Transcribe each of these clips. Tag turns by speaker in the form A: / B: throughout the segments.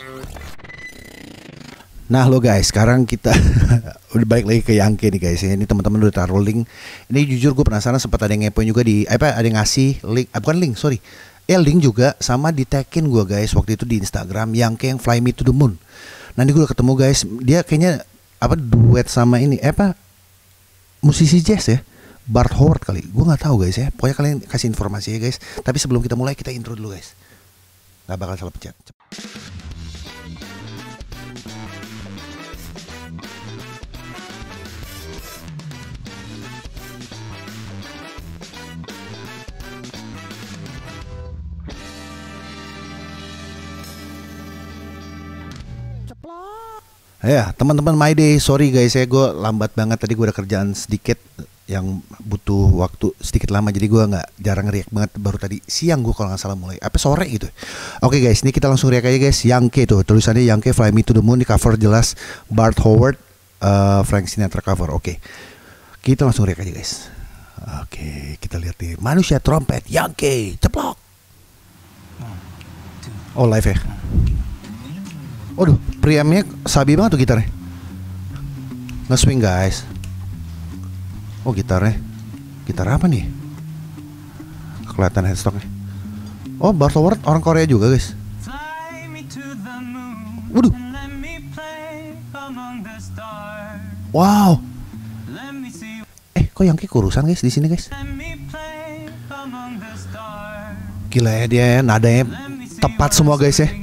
A: Nah lo guys, sekarang kita udah balik lagi ke Yangke nih guys ya. Ini teman-teman udah taruh link. Ini jujur gue penasaran, sempat ada yang ngepoin juga di ada yang ngasih link, bukan link, sorry. Link juga sama di tagin gue guys waktu itu di Instagram Yangke yang Fly Me to the Moon. Nanti gue udah ketemu guys, dia kayaknya duet sama ini musisi jazz ya, Bart Howard kali. Gue nggak tahu guys ya. Pokoknya kalian kasih informasi ya guys. Tapi sebelum kita mulai, kita intro dulu guys. Gak bakal salah pencet. Ya teman-teman my day, sorry guys ya, gue lambat banget tadi, gue ada kerjaan sedikit yang butuh waktu sedikit lama, jadi gue nggak jarang react banget, baru tadi siang gue kalau nggak salah mulai sore gitu. Oke guys, ini kita langsung react aja guys. Yangke tuh tulisannya Yangke Fly Me to the Moon, di cover jelas Bart Howard, Frank Sinatra cover. Oke, kita langsung react aja guys. Oke, kita lihat nih manusia trompet Yangke, ceplok. Oh live ya. Waduh, preampnya sabi banget tuh gitarnya. Nge-swing guys. Oh gitarnya, gitar apa nih? Kelihatan headstocknya. Oh Bart Howard orang Korea juga guys. Waduh. Wow. Kok Yangke kurusan guys di sini guys? Gila ya dia ya, nadanya tepat semua guys ya.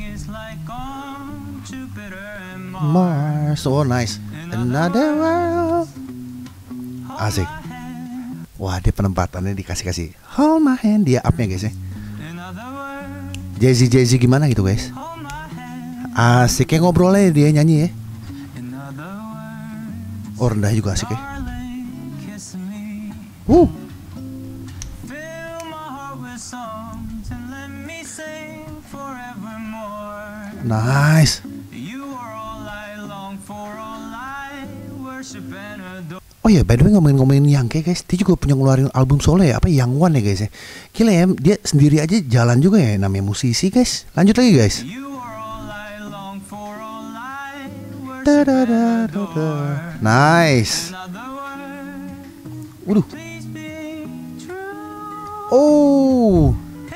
A: Mars, oh nice. Another world. Asik. Wah, dia penempatannya dikasih hold my hand, dia upnya guys ya. Jay-Z gimana gitu guys. Asik kayak ngobrolnya dia nyanyi ya. Oh rendah juga asik ya. Nice. Oh ya, by the way ngomongin Yangke guys, dia juga punya ngeluarin album solo ya, Young One ya guys ya. Gila ya, dia sendiri aja jalan juga ya, namanya musisi guys. Lanjut lagi guys. Nice. Waduh. Oh.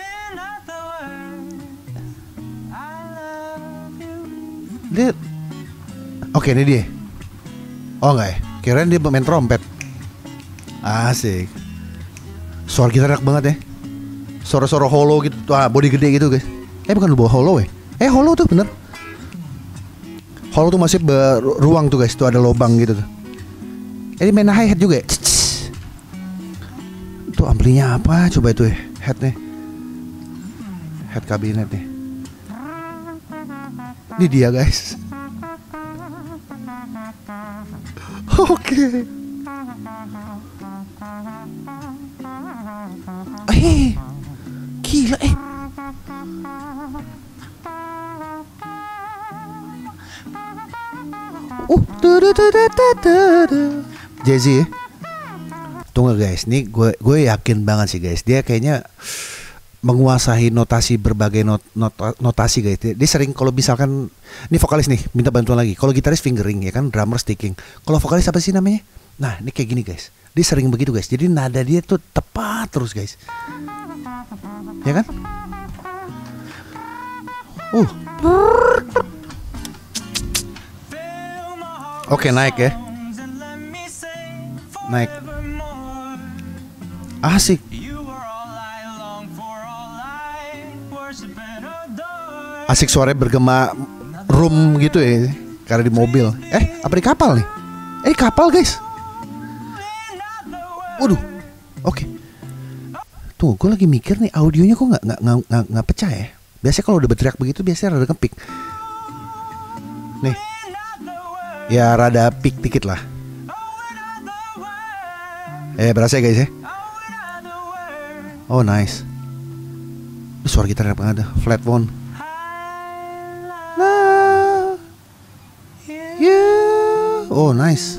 A: Dia. Oke, ini dia. Oh enggak ya? Kirain dia main trompet. Asik. Suara gitar enak banget ya. Suara-suara hollow gitu, body gede gitu guys. Bukan lu bawa hollow ya? Hollow tuh bener. Hollow tuh masih beruang tuh guys, tuh ada lubang gitu tuh. Ini main hi-hat juga ya? Tuh amplinya apa? Coba itu ya, headnya. Head kabinet nih. Ini dia guys. Oke. Gila Jay-Z ya. Tunggu guys, nih gue yakin banget sih guys, dia kayaknya menguasai berbagai notasi guys. Dia sering kalau misalkan ini vokalis nih minta bantuan lagi. Kalau gitaris fingering ya kan, drummer sticking. Kalau vokalis apa sih namanya? Nah, ini kayak gini guys. Dia sering begitu guys. Jadi nada dia tuh tepat terus guys. Ya kan? Oke, naik ya. Naik. Asik. Asik, suaranya bergema room gitu ya, karena di mobil. Apa di kapal nih? Di kapal guys. Waduh. Oke. Tuh, gue lagi mikir nih audionya kok nggak pecah ya. Biasanya kalau udah berteriak begitu biasanya rada ngepik. Nih. Ya rada pik dikit lah. Berasa ya guys ya. Oh nice. Suara gitar apa ada? Flat one. Oh nice.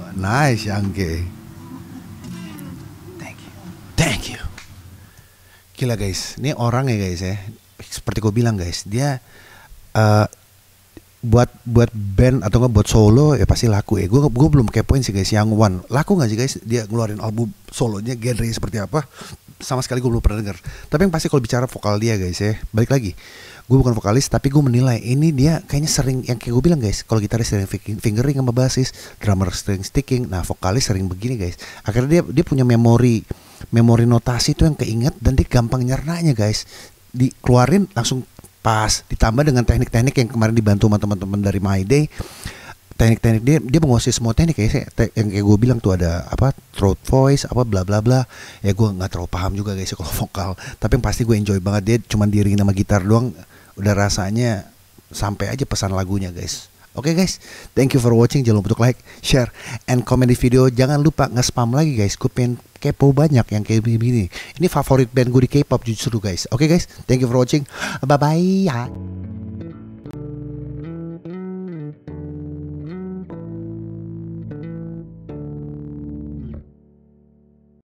A: Nice Yangke. Thank you. gila guys, ini orang ya guys ya, seperti gue bilang guys, dia eh, buat buat band atau nggak buat solo ya pasti laku ya. Gue belum kepoin sih guys, yang One laku nggak sih guys? Dia ngeluarin album solonya genre seperti apa? Sama sekali gue belum pernah denger. Tapi yang pasti kalau bicara vokal dia guys ya, balik lagi, gue bukan vokalis tapi gue menilai ini dia kayaknya sering yang kayak gue bilang guys, kalau gitaris sering fingering sama bassis, drummer sering sticking, nah vokalis sering begini guys. Akhirnya dia punya memori notasi itu yang keinget dan dia gampang nyernanya guys. Dikeluarin langsung pas, ditambah dengan teknik-teknik yang kemarin dibantu sama teman-teman dari My Day. Teknik-teknik dia menguasai semua teknik ya. Yang kayak gue bilang tuh ada apa throat voice apa bla bla bla. Ya gue nggak terlalu paham juga guys ya kalau vokal. Tapi yang pasti gue enjoy banget, dia cuma diiringin sama gitar doang udah rasanya sampai aja pesan lagunya guys. Oke guys, thank you for watching. Jangan lupa untuk like, share, and comment di video. Jangan lupa nge-spam lagi guys. Gue pengen kepo banyak yang kayak begini. Ini favorit band gue di K-pop justru guys. Oke guys, thank you for watching. Bye bye.